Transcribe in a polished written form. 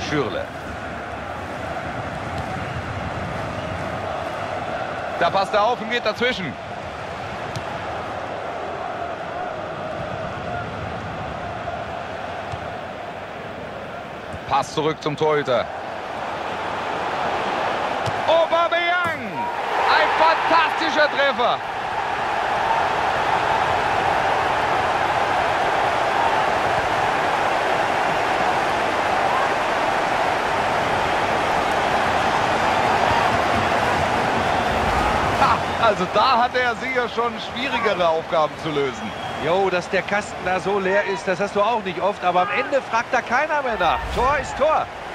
Schürrle. Da passt er auf und geht dazwischen. Pass zurück zum Torhüter. Aubameyang! Ein fantastischer Treffer. Also da hat er sicher schon schwierigere Aufgaben zu lösen. Jo, dass der Kasten da so leer ist, das hast du auch nicht oft. Aber am Ende fragt da keiner mehr nach. Tor ist Tor.